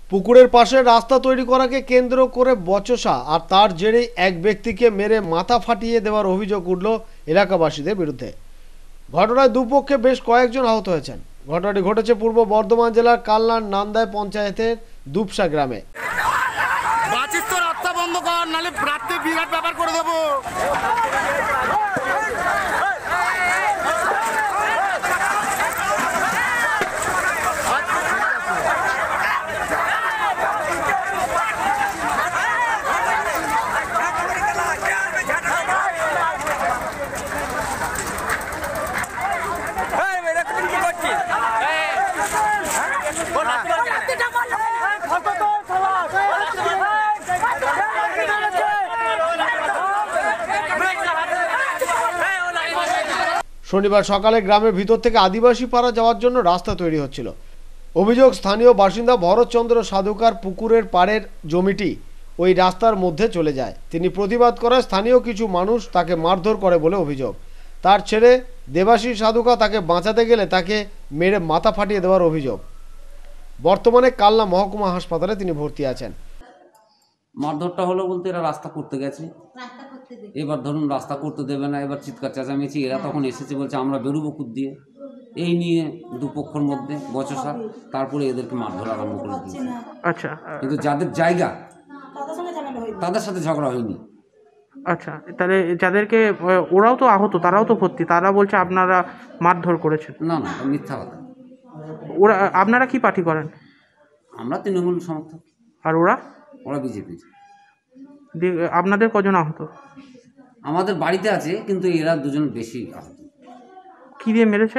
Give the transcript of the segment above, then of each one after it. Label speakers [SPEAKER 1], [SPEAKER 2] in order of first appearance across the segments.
[SPEAKER 1] পুকুরের পাশে রাস্তা তৈরি করাকে কেন্দ্র করে বচসা আর তার জেরেই এক ব্যক্তিকে মেরে মাথা ফাটিয়ে দেওয়ার অভিযোগ উঠল এলাকাবাসীদের বিরুদ্ধে। ঘটনায় দুপক্ষে বেশ কয়েকজন আহত হয়েছেন। ঘটনাটি ঘটেছে পূর্ব বর্ধমান জেলার কালনার নান্দায় পঞ্চায়েতের দুপসা গ্রামে।
[SPEAKER 2] রাস্তা বন্ধ কর, নাহলে রাত্রে বিরাট ব্যাপার করে দেবো।
[SPEAKER 1] শনিবার সকালে গ্রামের ভিতর থেকে আদিবাসী পাড়া যাওয়ার জন্য রাস্তা তৈরি হচ্ছিল। অভিযোগ, স্থানীয় বাসিন্দা ভরতচন্দ্র সাধুকার পুকুরের পাড়ের জমিটি ওই রাস্তার মধ্যে চলে যায়। তিনি প্রতিবাদ করায় স্থানীয় কিছু মানুষ তাকে মারধর করে বলে অভিযোগ। তার ছেলে দেবাশিস সাধুকা তাকে বাঁচাতে গেলে তাকে মেরে মাথা ফাটিয়ে দেওয়ার অভিযোগ। বর্তমানে কালনা মহকুমা হাসপাতালে তিনি ভর্তি আছেন।
[SPEAKER 3] মারধরটা হলো বলতে এরা রাস্তা করতে গেছে, এবার ধরুন রাস্তা করতে দেবে না, এবার চিৎকার চেঁচামেচি, এরা তখন এসেছে বলছে আমরা বেরোবো কুদ দিয়ে, এই নিয়ে দুপক্ষের মধ্যে বচসা, তারপরে এদেরকে মারধর আরম্ভ করে দিয়েছে।
[SPEAKER 4] আচ্ছা,
[SPEAKER 3] কিন্তু যাদের জায়গা তাদের সাথে ঝগড়া হয়নি।
[SPEAKER 4] আচ্ছা, তাহলে যাদেরকে ওরাও তো আহত, তারাও তো ভর্তি, তারা বলছে আপনারা মারধর করেছেন।
[SPEAKER 3] না না, মিথ্যা কথা।
[SPEAKER 4] ওরা, আপনারা কি পার্টি করেন?
[SPEAKER 3] আমরা তৃণমূল সমর্থক।
[SPEAKER 4] আর ওরা?
[SPEAKER 3] ওরা বিজেপির।
[SPEAKER 4] আপনাদের কজন আহত?
[SPEAKER 3] আমাদের বাড়িতে আছে, কিন্তু এরা দুজন বেশি আহত।
[SPEAKER 4] কি দিয়ে মেরেছে?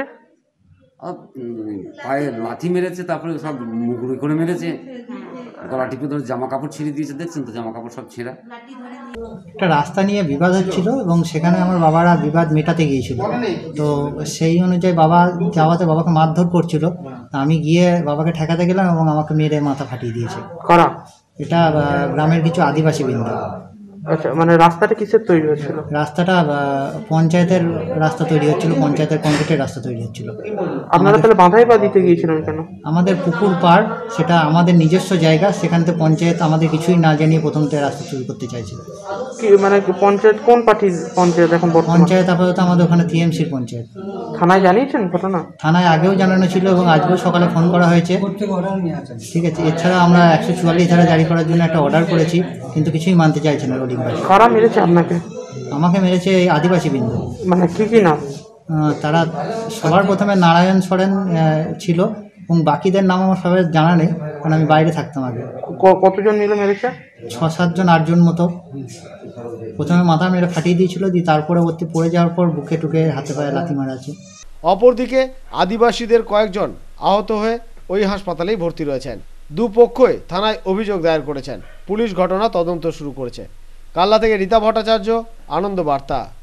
[SPEAKER 3] পায়ে লাথি মেরেছে, তারপরে সব মুগুড়ি করে মেরেছে, গলা টিপে ধরে জামা কাপড় ছিঁড়ে দিয়েছে, দেখছেন তো জামা কাপড় সব ছেঁড়া।
[SPEAKER 5] একটা রাস্তা নিয়ে বিবাদ হচ্ছিল এবং সেখানে আমার বাবারা বিবাদ মেটাতে গিয়েছিল। তো সেই অনুযায়ী বাবা যাওয়াতে বাবাকে মারধর করছিল। আমি গিয়ে বাবাকে ঠেকাতে গেলাম এবং আমাকে মেরে মাথা ফাটিয়ে দিয়েছে।
[SPEAKER 4] কারা?
[SPEAKER 5] এটা গ্রামের কিছু আদিবাসী বৃন্দ।
[SPEAKER 4] আচ্ছা, মানে রাস্তাটা কিসের তৈরি হচ্ছিল?
[SPEAKER 5] রাস্তাটা পঞ্চায়েতের রাস্তা তৈরি হচ্ছিল, পঞ্চায়েতের কংক্রিটের রাস্তা তৈরি হচ্ছিল।
[SPEAKER 4] আপনারা তাহলে বাধাই বা দিতে গিয়েছিলেন কেন?
[SPEAKER 5] আমাদের পুকুর পাড়, সেটা আমাদের নিজস্ব জায়গা, সেখান থেকে পঞ্চায়েত আমাদের কিছুই না জানিয়ে প্রথমতে রাস্তা তৈরি করতে চাইছিল।
[SPEAKER 4] কি মানে পঞ্চায়েত কোন পার্টির পঞ্চায়েত এখন?
[SPEAKER 5] পঞ্চায়েত আপাতত আমাদের ওখানে টিএমসির পঞ্চায়েত।
[SPEAKER 4] থানায় জানিয়েছেন ঘটনা?
[SPEAKER 5] থানায় আগেও জানানো ছিল এবং আজকেও সকালে ফোন করা হয়েছে। ঠিক আছে, এছাড়া আমরা 144 ধারা জারি করার জন্য একটা অর্ডার করেছি, কিন্তু কিছুই মানতে চাইছে না রোডিং বাসী।
[SPEAKER 4] কারা মেরেছে আপনাকে?
[SPEAKER 5] আমাকে মেরেছে এই আদিবাসী বিন্দু।
[SPEAKER 4] মানে কি কি নাম?
[SPEAKER 5] তারা সবার প্রথমে নারায়ণ সরেন ছিল এবং বাকিদের নাম আমার সবাই জানা নেই, কারণ আমি বাইরে থাকতাম আগে।
[SPEAKER 4] কতজন মিলে মেরেছে?
[SPEAKER 5] 6-7 জন 8 জন মতো। প্রথমে মাথা মেরে ফাটিয়ে দিয়েছিল, দিয়ে তারপরে ওতে পড়ে যাওয়ার পর বুকে টুকে হাতে পায়ে লাথি মারা আছে।
[SPEAKER 1] অপরদিকে আদিবাসীদের কয়েকজন আহত হয়ে ওই হাসপাতালেই ভর্তি রয়েছেন। দুপক্ষই থানায় অভিযোগ দায়ের করেছেন। পুলিশ ঘটনা তদন্ত শুরু করেছে। কালনা থেকে রীতা ভট্টাচার্য, আনন্দ বার্তা।